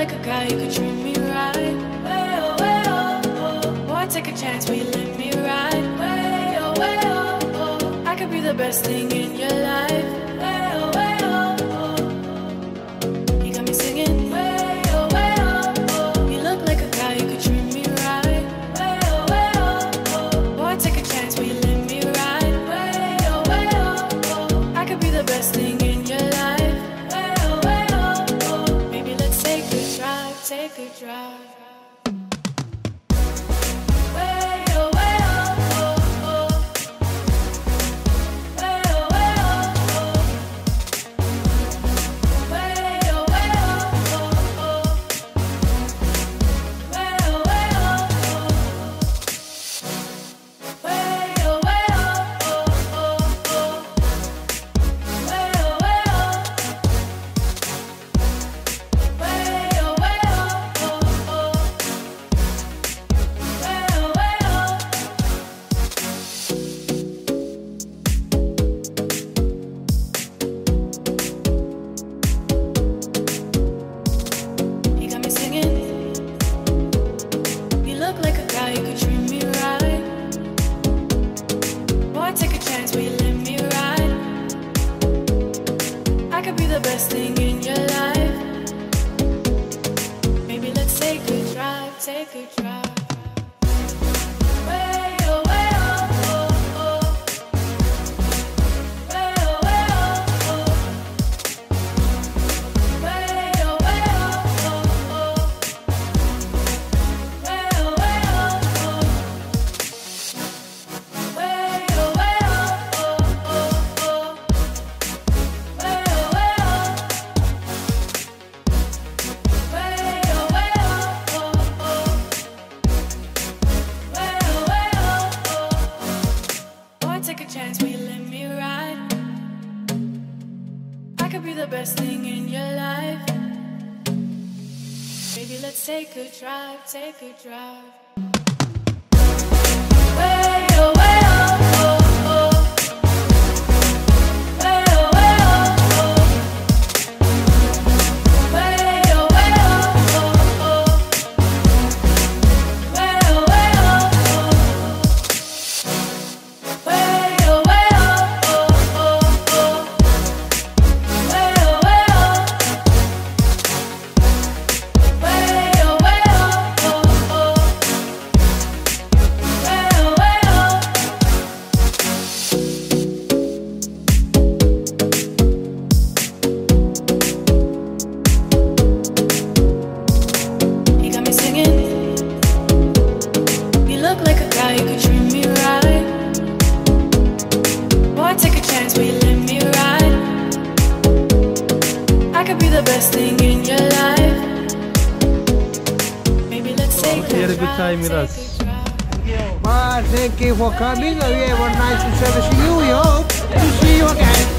like a guy, you could treat me right. Way oh, way oh, oh. Boy, take a chance, will you let me ride? Way oh, way oh, oh. I could be the best thing in your life. Way oh, way oh, oh. You got me singing. Way oh, way oh, oh. You look like a guy, you could treat me right. Way oh, way oh, oh. Boy, take a chance, will you let me ride? Way oh, way oh, oh. I could be the best thing in your life. Way oh, way oh, oh. Maybe let's take a drive, take a drive. Take a drive, take a drive. Way oh, way oh, oh, oh. Way oh, way oh, oh. Way oh, way oh, oh, oh. Way oh, way oh, oh. Way oh, way oh, oh, oh. Way oh, way oh. Thank you for coming. We have a nice service. You hope to see you again.